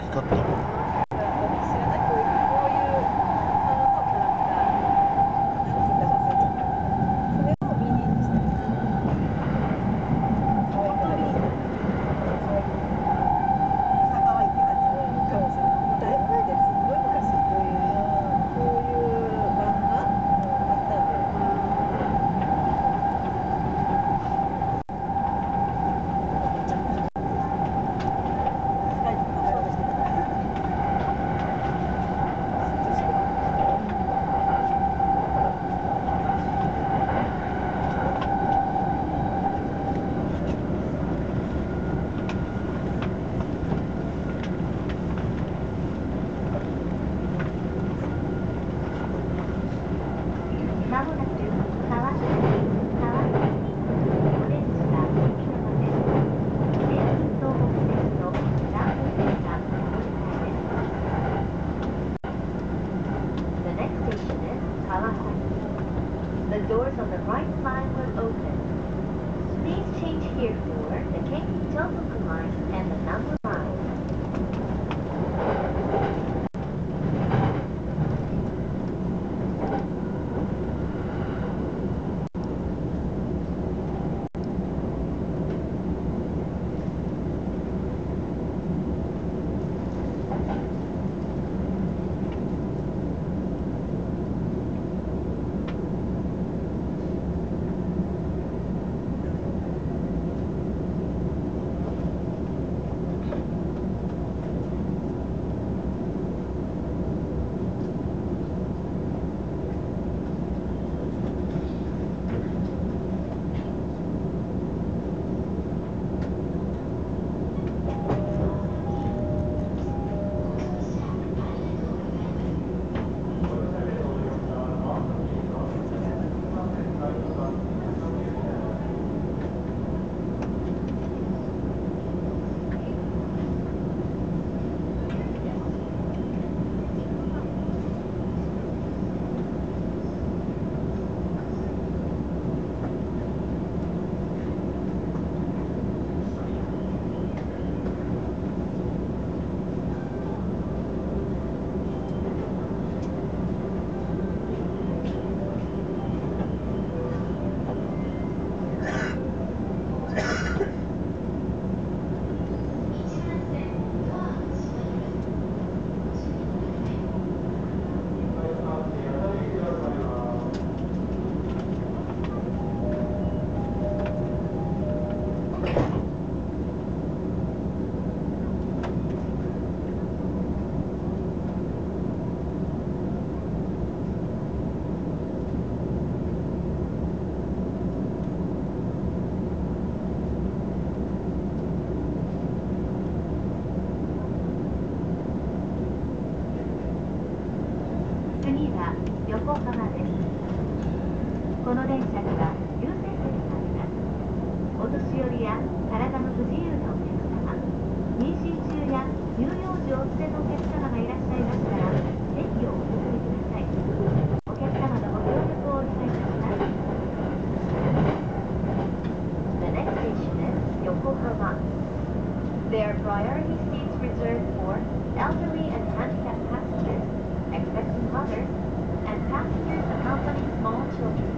光ってる。 知らないこういう顔とかなんか、なんつったか忘れちゃったけど、それをミニにしたの。可愛くないですか？可愛くない。朝可愛いって感じ。うん、かもしれない。もうだいぶ前です。すっごい昔。そういう版が、あったんだよね。めっちゃ面白い。疲れててダラダラしてたから。集中してた。 まもなく川崎にオレンジが沖縄です。名神東北線の南武線がお乗り換えです。The next station is Kawasaki. The doors on the right line will open. Please change here for the Keiki Tohoku line and the Nambu line. 次は横浜です。この電車には優先席があります。お年寄りや体の不自由なお客様、妊娠中や乳幼児をお連れのお客様がいらっしゃいましたら、席をお譲りください。お客様のご協力をお願いいたします。The next station is Yokohama. There are priority seats reserved for elderly and handicapped passengers, expecting mothers, and passengers accompanying small children.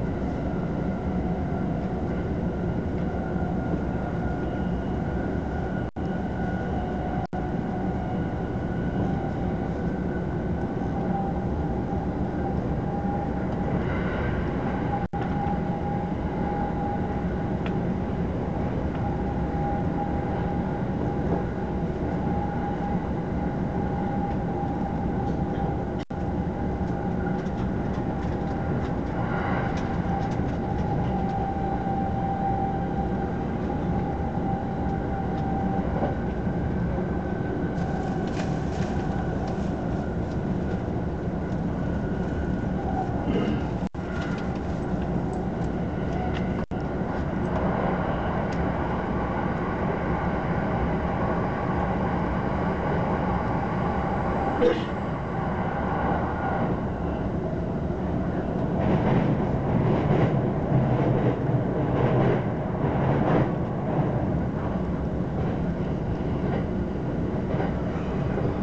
こ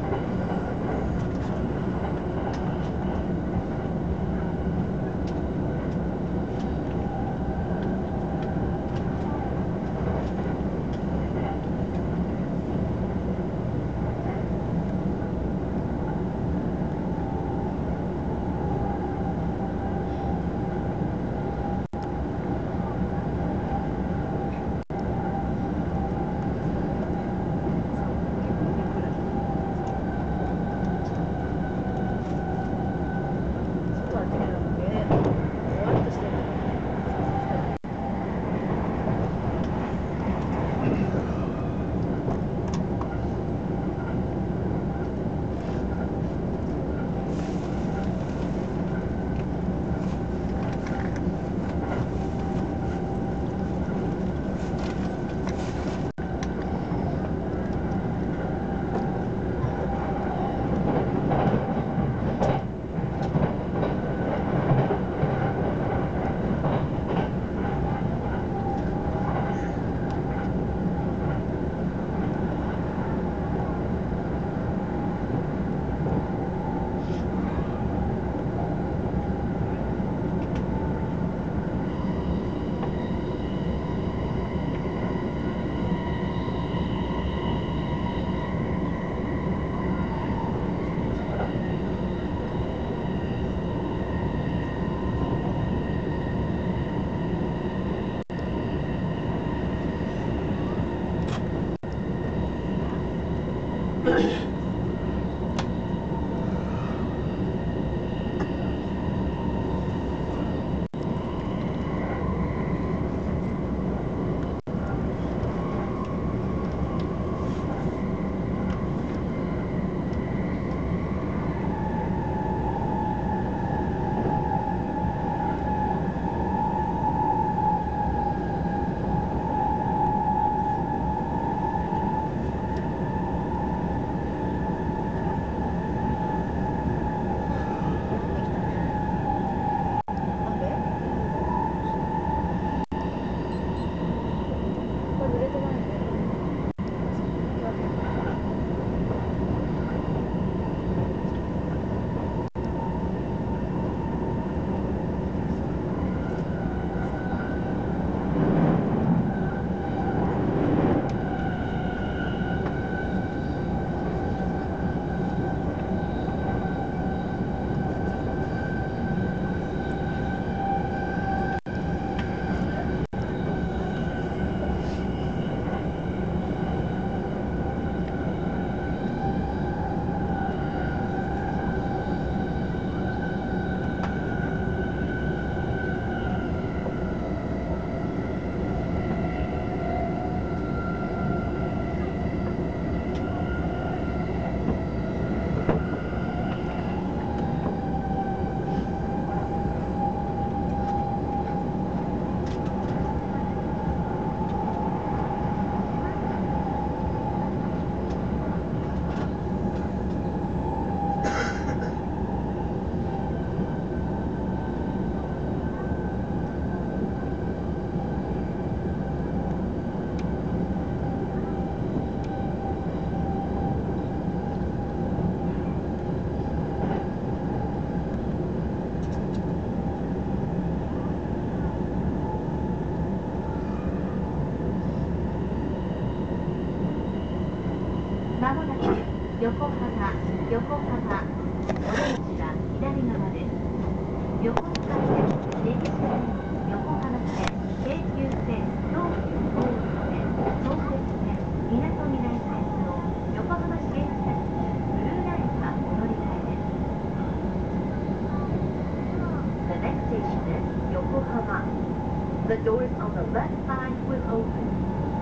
まもなく横浜、お出口は左側です。横須賀線、根岸線、横浜線、京急線、東急大井線、相鉄線、みなとみらい線と横浜市営地下鉄ブルーラインはお乗り換えです。The next station is Yokohama. The doors on the left side will open.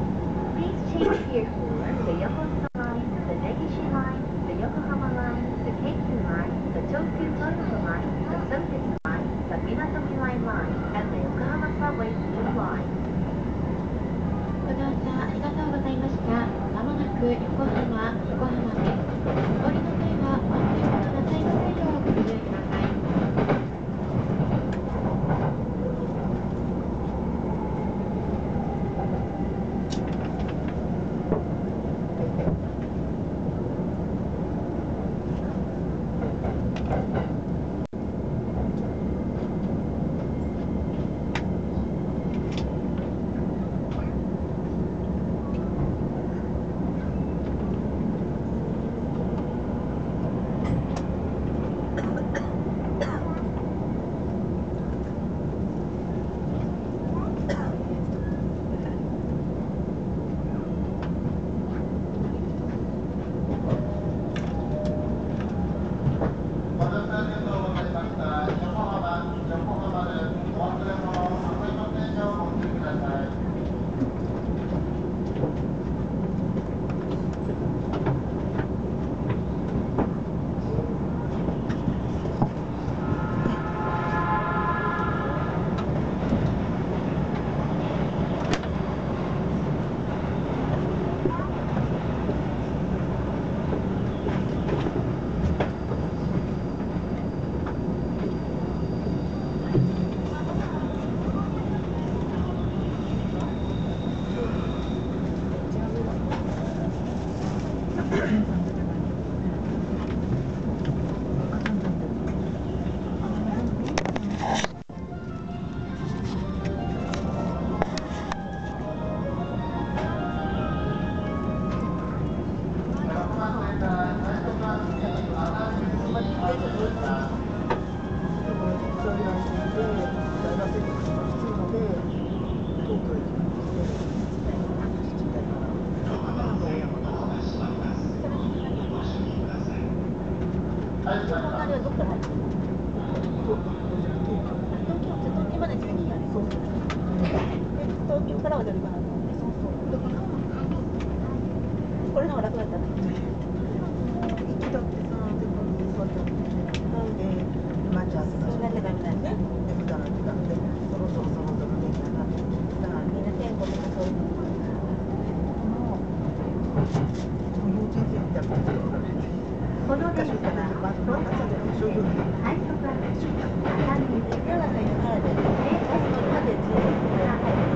Please change here for the Yokosuka Line, the Negishi Line, the Yokohama Line, the Keikyu Line, the Tokyu Toyota Line, the Sotetsu Line, the Minatomirai Line, and the Yokohama Subway Blue Line. ご乗車ありがとうございました。まもなく横浜です。お降りの際はワンポイントのなさいませんようご注意ください。 隣はどっから入ってるの？東京って今の12やね。そうそう。東京からはどれかなと思って。そうそう。これの方が楽だったね。行きだってさ、でもそうだね。待ち合わせ場所なきゃダメだよね。で普段でそろそろ出来上がってさ、みんな店舗とかそういうの。幼稚園生みたいな。 この電車は東京都線快速熱海行き山さんいるからで、バス乗るまでずっと入る。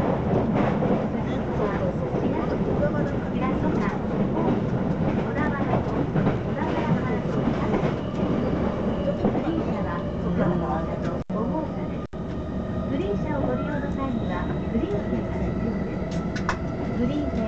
グリーン車をご利用の際にはグリーン券が必要です。グリーン車